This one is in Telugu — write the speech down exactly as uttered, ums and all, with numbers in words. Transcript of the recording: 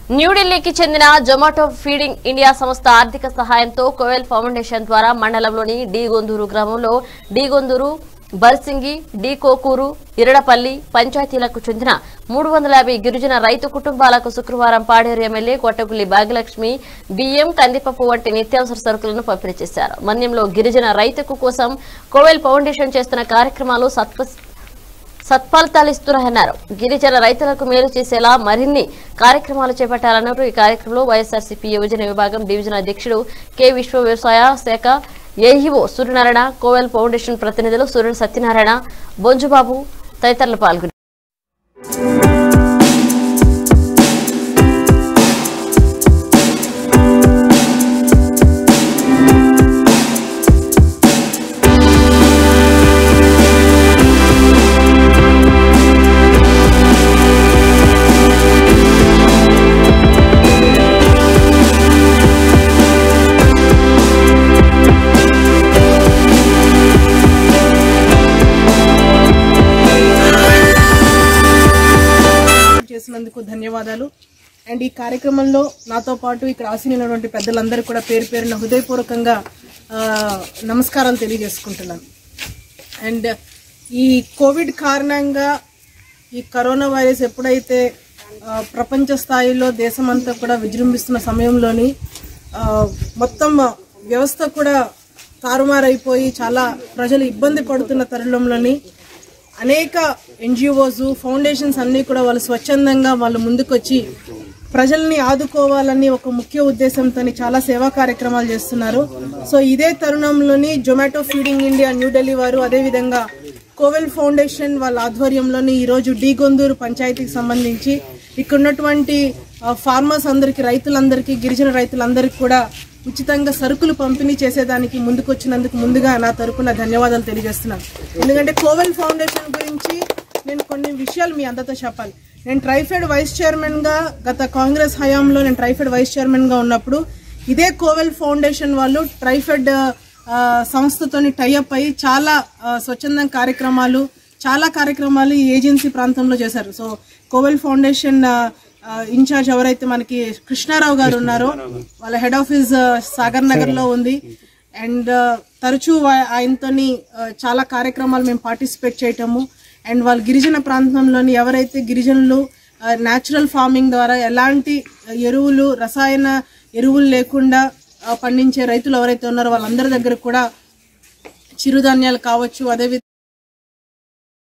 న్యూఢిల్లీకి చెందిన జొమాటో ఫీడింగ్ ఇండియా సంస్థ ఆర్థిక సహాయంతో కోవెల్ ఫౌండేషన్ ద్వారా మండలంలోని డి గొందూరు గ్రామంలో డి గొందూరు బర్సింగి డి కోకూరు ఇరడపల్లి పంచాయతీలకు చెందిన మూడు వందల యాభై గిరిజన రైతు కుటుంబాలకు శుక్రవారం పాడేరు ఎమ్మెల్యే కొట్టగుల్లి భాగ్యలక్ష్మి బియ్యం కందిపప్పు వంటి నిత్యావసర సరుకులను పంపిణీ చేశారు. మన్యంలో గిరిజన రైతుకు కోసం కోవెల్ ఫౌండేషన్ చేస్తున్న కార్యక్రమాలు సత్వ సత్ఫలితాలు ఇస్తున్నారన్నారు. గిరిజన రైతులకు మేలు చేసేలా మరిన్ని కార్యక్రమాలు చేపట్టాలన్నారు. ఈ కార్యక్రమంలో వైఎస్ఆర్సీపీ యువజన విభాగం డివిజన్ అధ్యక్షుడు కె విశ్వ వ్యవసాయ శాఖ ఏఈఓ సూర్యనారాయణ, కోవెల్ ఫౌండేషన్ ప్రతినిధులు సూర్య సత్యనారాయణ, బొంజుబాబు తదితరులు పాల్గొన్నారు. చేసినందుకు ధన్యవాదాలు. అండ్ ఈ కార్యక్రమంలో నాతో పాటు ఇక్కడ ఆసీనులైనటువంటి పెద్దలందరూ కూడా పేరు పేరున హృదయపూర్వకంగా నమస్కారాలు తెలియజేసుకుంటున్నాను. అండ్ ఈ కోవిడ్ కారణంగా ఈ కరోనా వైరస్ ఎప్పుడైతే ప్రపంచ స్థాయిలో దేశమంతా కూడా విజృంభిస్తున్న సమయంలోని మొత్తం వ్యవస్థ కూడా తారుమారైపోయి చాలా ప్రజలు ఇబ్బంది పడుతున్న తరుణంలోని అనేక ఎన్జిఓస్ ఫౌండేషన్స్ అన్నీ కూడా వాళ్ళు స్వచ్ఛందంగా వాళ్ళు ముందుకొచ్చి ప్రజల్ని ఆదుకోవాలని ఒక ముఖ్య ఉద్దేశంతో చాలా సేవా కార్యక్రమాలు చేస్తున్నారు. సో ఇదే తరుణంలోని జొమాటో ఫీడింగ్ ఇండియా న్యూఢిల్లీ వారు అదేవిధంగా కోవెల్ ఫౌండేషన్ వాళ్ళ ఆధ్వర్యంలోని ఈరోజు డి గొందూరు పంచాయతీకి సంబంధించి ఇక్కడ ఉన్నటువంటి ఫార్మర్స్ అందరికీ, రైతులందరికీ, గిరిజన రైతులందరికీ కూడా ఉచితంగా సరుకులు పంపిణీ చేసేదానికి ముందుకొచ్చినందుకు ముందుగా నా తరపున ధన్యవాదాలు తెలియజేస్తున్నాను. ఎందుకంటే కోవెల్ ఫౌండేషన్ గురించి నేను కొన్ని విషయాలు మీ అందరితో చెప్పాలి. నేను ట్రైఫెడ్ వైస్ చైర్మన్గా గత కాంగ్రెస్ హయాంలో నేను ట్రైఫెడ్ వైస్ చైర్మన్గా ఉన్నప్పుడు ఇదే కోవెల్ ఫౌండేషన్ వాళ్ళు ట్రైఫెడ్ సంస్థతోని టైఅప్ అయ్యి చాలా స్వచ్ఛంద కార్యక్రమాలు చాలా కార్యక్రమాలు ఈ ఏజెన్సీ ప్రాంతంలో చేశారు. సో కోవెల్ ఫౌండేషన్ ఇన్ఛార్జ్ ఎవరైతే మనకి కృష్ణారావు గారు ఉన్నారో వాళ్ళ హెడ్ ఆఫీస్ సాగర్ నగర్ లో ఉంది. అండ్ తరచూ ఆయనతోని చాలా కార్యక్రమాలు మేము పార్టిసిపేట్ చేయటము అండ్ వాళ్ళ గిరిజన ప్రాంతంలోని ఎవరైతే గిరిజనులు న్యాచురల్ ఫార్మింగ్ ద్వారా ఎలాంటి ఎరువులు రసాయన ఎరువులు లేకుండా పండించే రైతులు ఎవరైతే ఉన్నారో వాళ్ళందరి దగ్గర కూడా చిరుధాన్యాలు కావచ్చు, అదేవిధంగా